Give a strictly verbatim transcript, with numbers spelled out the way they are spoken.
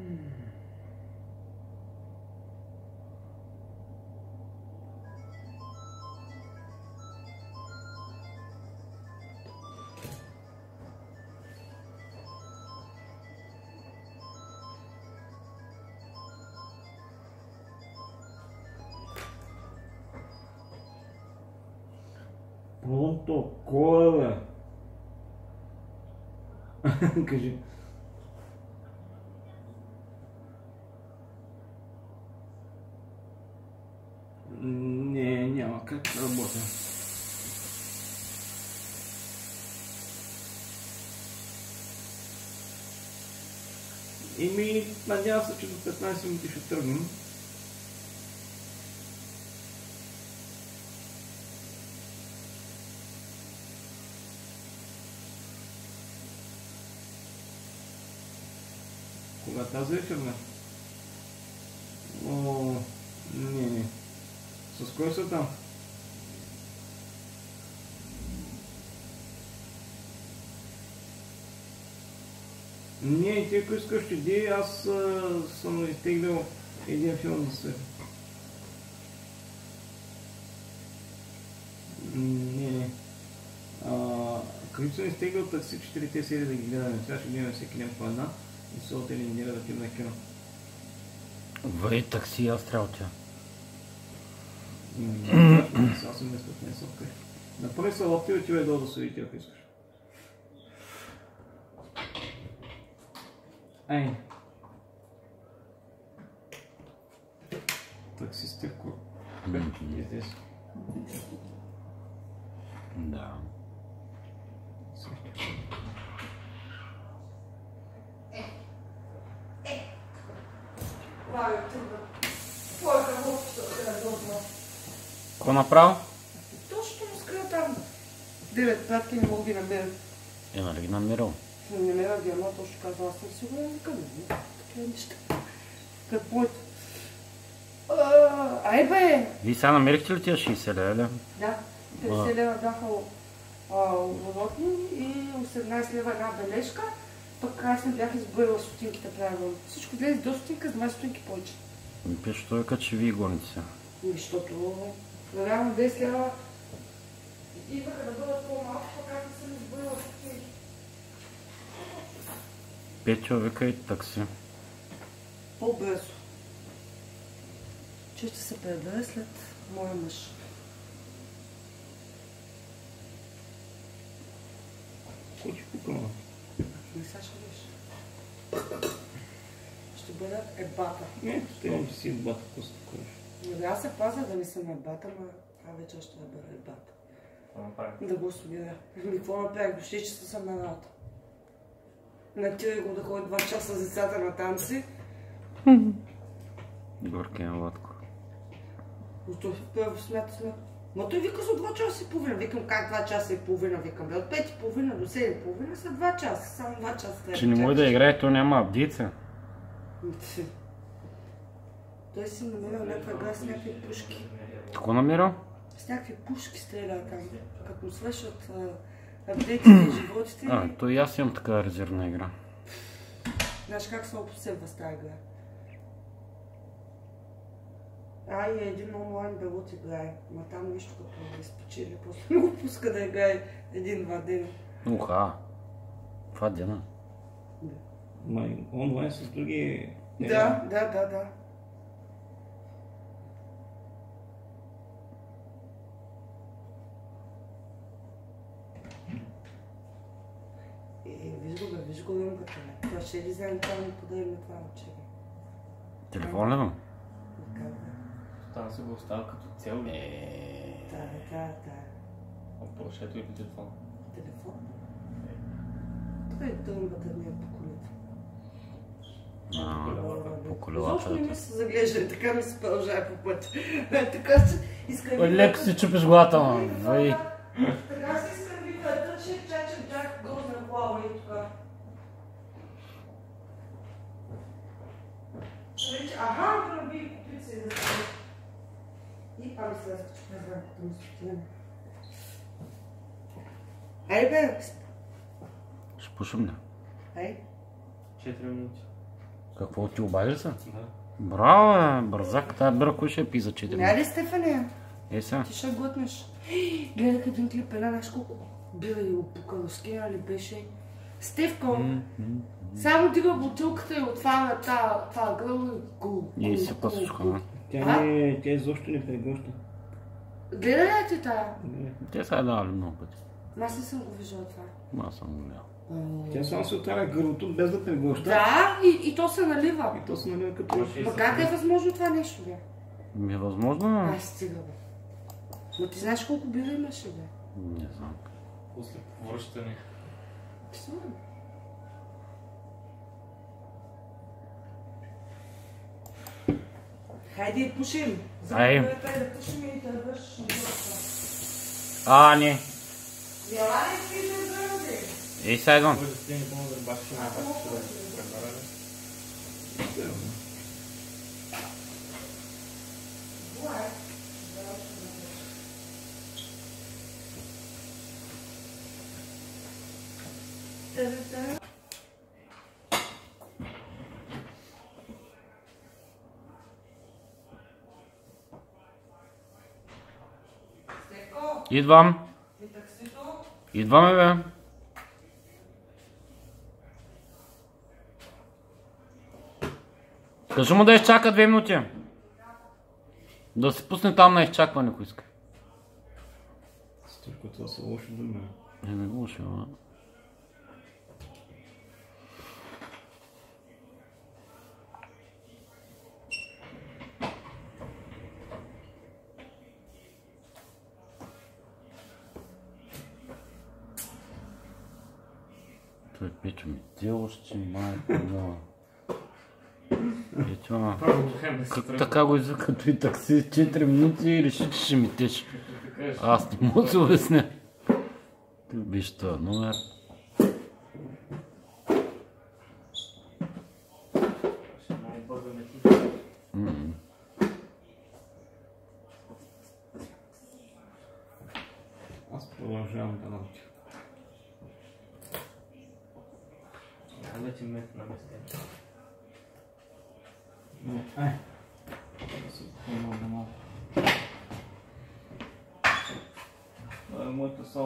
Протокола. Кажи. Не, няма как да работя. Еми, надявам се, че до петнайсет минути ще тръгнем. Кога тази вечер, не? О, не, не. С кой са там? Не, ти ако искаш иди, аз а, съм изтеглил един филм за себе. Не, не. Като съм изтеглил такси четирите серии да ги гледаме. Сега ще гледаме всеки ден по една и се от или неделя да отидем на кино. Вай, такси, аз трябва тя. Аз съм мисля, не съм къде. Направи са лапти и отивай долу да се видите, ако искаш. Ай. Таксисти в кур. Здесь. Да. Какво направо? Точно му скрил там девет пратки, не мога ги намеря. Е, нали ги намерил? Не намеря ги, ама точно казва, аз съм сигурен, никъде не. Такива неща. Какво е? Ай бе! Вие сега намерихте ли тия шейсет лева? Да, петдесет лева бяха уродни и осемнайсет лева една бележка. Пък аз не бях изброила стотинките правилно. Всичко влезе до стотинка с двайсет стотинки повече. Ми пише той като че вие гоните се. Защото реално десет лева идваха да бъдат по-малко, пък аз не съм изброила стотинки. Петя вика и такси. По-бързо. Че ще се пребере след моя мъж. Кой ти пукава? Не сега ще виж. Ще бъда ебата. Не, стоям си ебата, какво се такова. Не, аз се пазя да не съм ебата, но това вече ще да бъда ебата. Да го смиря. Или какво направих? Въобще, че съм на работа. Натири го да ходи два часа с децата на танци. Горки на Владко. Той първо смята, смята. Но той вика за два часа и половина. Викам как два часа и половина? Викам, бе, от пет и половина до седем и половина са два часа. Само два часа трябва. Че не може да играе, то няма апдейта. Той си намерил някаква игра с някакви пушки. Тако намирал? С някакви пушки стреля там. Като му свършат апдейтите и животите. А, то и аз имам така резервна игра. Знаеш как се обсебва с тази игра? А, и един онлайн белот играе. Ма там нищо като да изпечели. После не го пуска да играе един-два дена. Уха! Два дена? Май, онлайн с други... Да, да, да, да. Е, виж го бе, виж го ръмката бе. Това ще ли знаем това ми подарим това учение? Телефон ли? Как бе? Там се го оставя като цел. Еее... Да, да, да. А плашето или телефон? Телефон. Това е дълбата ми е по колите. По колелата. Защо не ми се заглежда? Така ми се продължава по пътя. Така си искам... Леко си чупиш главата, ма. Вай. Така си искам вика, че чача джак гозна глава и тук. Аха, прави купици да се... И пак се разкачу през рамката му стотина. Ай бе! Ще пушим ли? Ай. четири минути. Какво ти обадиш се? Да. Браво, бе, бързак. Тая бира кой ще я пи за четири Няма ли, Стефания? Е, сега. Ти ще глътнеш. Гледах един клип, една знаеш колко бира и опукано скина ли беше. Стевко, само дига бутилката и отваря това гръб и гул. И изсипа с храна. Тя не, тя изобщо не прегоща. Гледа ли ти тая? Те са я давали много пъти. Аз не съм го виждала това. Аз съм го гледал. Тя само се отваря гърлото без да прегоща. Да, и, и то се налива. И то се налива като... Ма как е възможно това нещо, бе? Ми е възможно, но... Ай, стига, бе. Но ти знаеш колко бира имаше, бе? Не знам. После повръщане. Сигурно. Хайде, пушим. Ай. Заповядай да пушим и да вършим работа. А, не. Бяла ли си да заради? Ей, сега идвам. Може да стигне помня да баш ще ме баш ще да пребарали. Идвам. Идваме, бе. Кажи му да изчака две минути. Да се пусне там на изчакване, ако иска. Стойко, това са лоши думи. Не, не го лоши, ама. Той печо ми делощи, майко, да. И това... Как така го извика той такси четири минути и реши, че ще ми тече. Аз не мога да се обясня. Виж това номер. Аз продължавам да науча. Няма да ти метна на места. Ай. Да се помогна малко. Това е моята